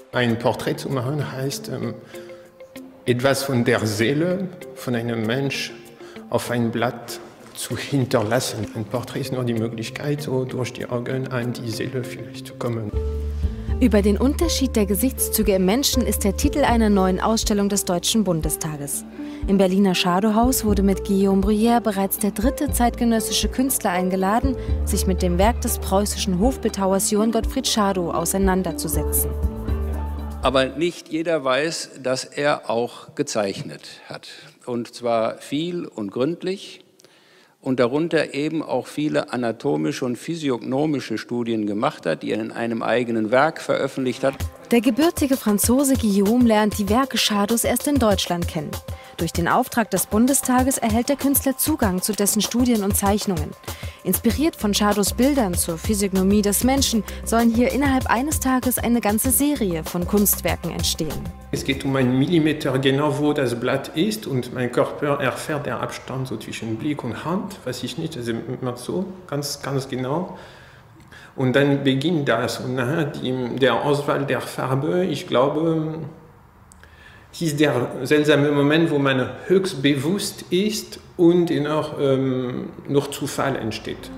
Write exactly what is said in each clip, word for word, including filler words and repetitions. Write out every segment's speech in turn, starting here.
Ein Porträt zu machen heißt, ähm, etwas von der Seele von einem Mensch auf ein Blatt zu hinterlassen. Ein Porträt ist nur die Möglichkeit, so durch die Augen an die Seele vielleicht zu kommen. Über den Unterschied der Gesichtszüge im Menschen ist der Titel einer neuen Ausstellung des Deutschen Bundestages. Im Berliner Schadow-Haus wurde mit Guillaume Brière bereits der dritte zeitgenössische Künstler eingeladen, sich mit dem Werk des preußischen Hofbildhauers Johann Gottfried Schadow auseinanderzusetzen. Aber nicht jeder weiß, dass er auch gezeichnet hat. Und zwar viel und gründlich und darunter eben auch viele anatomische und physiognomische Studien gemacht hat, die er in einem eigenen Werk veröffentlicht hat. Der gebürtige Franzose Guillaume lernt die Werke Schadows erst in Deutschland kennen. Durch den Auftrag des Bundestages erhält der Künstler Zugang zu dessen Studien und Zeichnungen. Inspiriert von Schadows Bildern zur Physiognomie des Menschen sollen hier innerhalb eines Tages eine ganze Serie von Kunstwerken entstehen. Es geht um einen Millimeter genau, wo das Blatt ist, und mein Körper erfährt den Abstand so zwischen Blick und Hand, weiß ich nicht, also immer so, ganz, ganz genau. Und dann beginnt das, und nachher die, der Auswahl der Farbe, ich glaube, es ist der seltsame Moment, wo man höchst bewusst ist und noch, ähm, noch Zufall entsteht.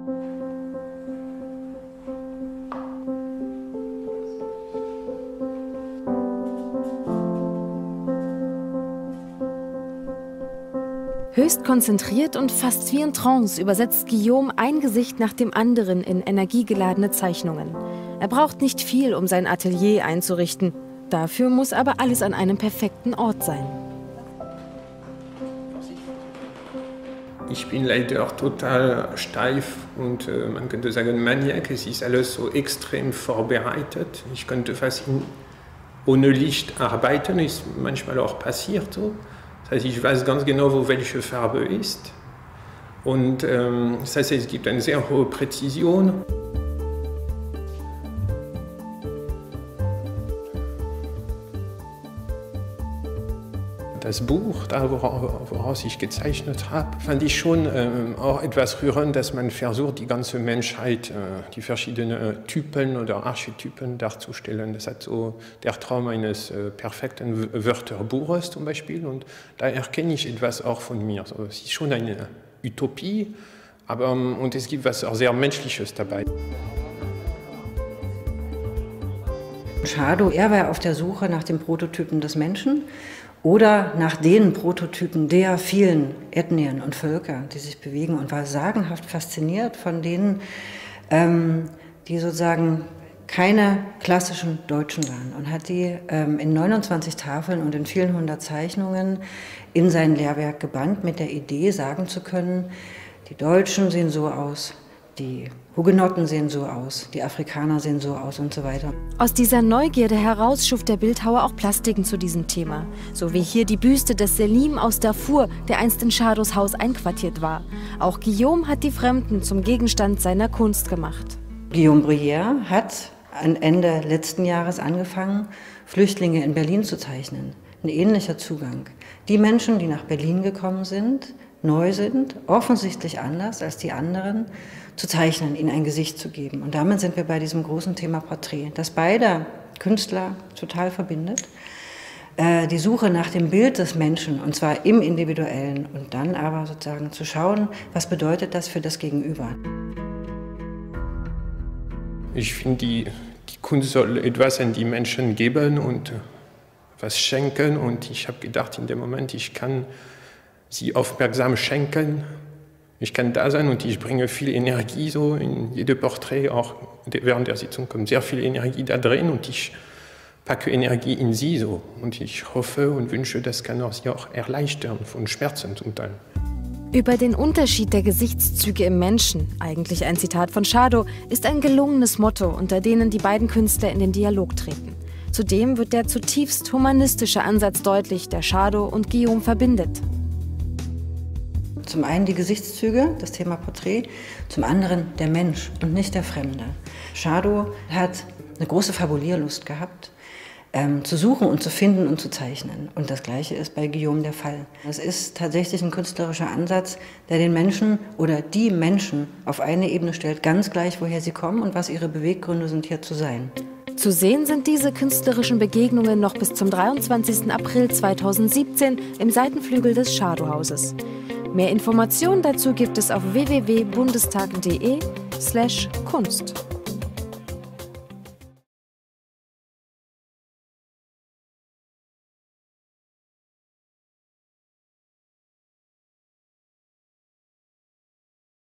Höchst konzentriert und fast wie in Trance übersetzt Guillaume ein Gesicht nach dem anderen in energiegeladene Zeichnungen. Er braucht nicht viel, um sein Atelier einzurichten. Dafür muss aber alles an einem perfekten Ort sein. Ich bin leider total steif und äh, man könnte sagen Maniak. Es ist alles so extrem vorbereitet. Ich könnte fast in, ohne Licht arbeiten, ist manchmal auch passiert so. Das heißt, ich weiß ganz genau, wo welche Farbe ist. Und ähm, das heißt, es gibt eine sehr hohe Präzision. Das Buch, da woraus ich gezeichnet habe, fand ich schon ähm, auch etwas rührend, dass man versucht, die ganze Menschheit, äh, die verschiedenen äh, Typen oder Archetypen darzustellen. Das hat so der Traum eines äh, perfekten Wörterbuches zum Beispiel, und da erkenne ich etwas auch von mir. So, es ist schon eine Utopie, aber ähm, und es gibt was auch sehr Menschliches dabei. Schadow, er war auf der Suche nach den Prototypen des Menschen oder nach den Prototypen der vielen Ethnien und Völker, die sich bewegen, und war sagenhaft fasziniert von denen, ähm, die sozusagen keine klassischen Deutschen waren, und hat die ähm, in neunundzwanzig Tafeln und in vielen hundert Zeichnungen in sein Lehrwerk gebannt, mit der Idee, sagen zu können, die Deutschen sehen so aus, die Hugenotten sehen so aus, die Afrikaner sehen so aus und so weiter. Aus dieser Neugierde heraus schuf der Bildhauer auch Plastiken zu diesem Thema. So wie hier die Büste des Selim aus Darfur, der einst in Schadows Haus einquartiert war. Auch Guillaume hat die Fremden zum Gegenstand seiner Kunst gemacht. Guillaume Brière hat Ende letzten Jahres angefangen, Flüchtlinge in Berlin zu zeichnen. Ein ähnlicher Zugang. Die Menschen, die nach Berlin gekommen sind, neu sind, offensichtlich anders als die anderen, zu zeichnen, ihnen ein Gesicht zu geben. Und damit sind wir bei diesem großen Thema Porträt, das beide Künstler total verbindet. Äh, die Suche nach dem Bild des Menschen, und zwar im Individuellen, und dann aber sozusagen zu schauen, was bedeutet das für das Gegenüber. Ich finde, die, die Kunst soll etwas an die Menschen geben und was schenken. Und ich habe gedacht, in dem Moment, ich kann sie aufmerksam schenken. Ich kann da sein und ich bringe viel Energie so in jedes Porträt, auch während der Sitzung kommt sehr viel Energie da drin, und ich packe Energie in sie so. Und ich hoffe und wünsche, das kann auch sie auch erleichtern von Schmerzen zum Teil. Über den Unterschied der Gesichtszüge im Menschen, eigentlich ein Zitat von Schadow, ist ein gelungenes Motto, unter denen die beiden Künstler in den Dialog treten. Zudem wird der zutiefst humanistische Ansatz deutlich, der Schadow und Guillaume verbindet. Zum einen die Gesichtszüge, das Thema Porträt, zum anderen der Mensch und nicht der Fremde. Schadow hat eine große Fabulierlust gehabt, ähm, zu suchen und zu finden und zu zeichnen. Und das Gleiche ist bei Guillaume der Fall. Es ist tatsächlich ein künstlerischer Ansatz, der den Menschen oder die Menschen auf eine Ebene stellt, ganz gleich, woher sie kommen und was ihre Beweggründe sind, hier zu sein. Zu sehen sind diese künstlerischen Begegnungen noch bis zum dreiundzwanzigsten April zweitausendsiebzehn im Seitenflügel des Schadow-Hauses. Mehr Informationen dazu gibt es auf w w w punkt bundestag punkt d e slash kunst.